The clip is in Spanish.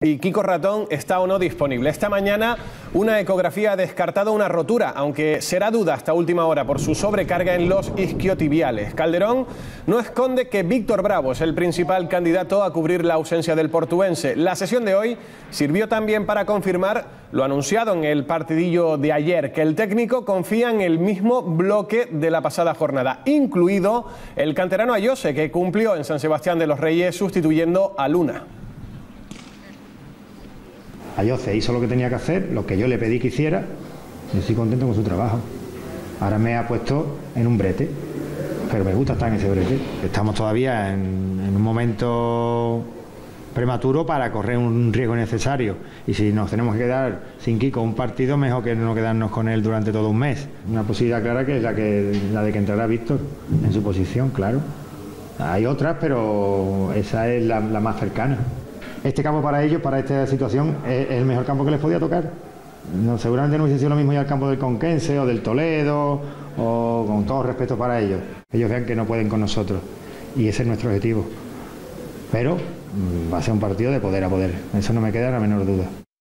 Y Kiko Ratón está o no disponible. Esta mañana una ecografía ha descartado una rotura, aunque será duda hasta última hora por su sobrecarga en los isquiotibiales. Calderón no esconde que Víctor Bravo es el principal candidato a cubrir la ausencia del portuense. La sesión de hoy sirvió también para confirmar lo anunciado en el partidillo de ayer, que el técnico confía en el mismo bloque de la pasada jornada, incluido el canterano Ayose, que cumplió en San Sebastián de los Reyes sustituyendo a Luna. Ayose hizo lo que tenía que hacer, lo que yo le pedí que hiciera, y estoy contento con su trabajo. Ahora me ha puesto en un brete, pero me gusta estar en ese brete. Estamos todavía en un momento prematuro para correr un riesgo innecesario, y si nos tenemos que quedar sin Kiko un partido, mejor que no quedarnos con él durante todo un mes. Una posibilidad clara que es la de que entrará Víctor en su posición, claro. Hay otras, pero esa es la más cercana. Este campo para ellos, para esta situación, es el mejor campo que les podía tocar. No, seguramente no hubiese sido lo mismo ya el campo del Conquense o del Toledo, o con todo respeto para ellos. Ellos vean que no pueden con nosotros, y ese es nuestro objetivo. Pero va a ser un partido de poder a poder, eso no me queda la menor duda.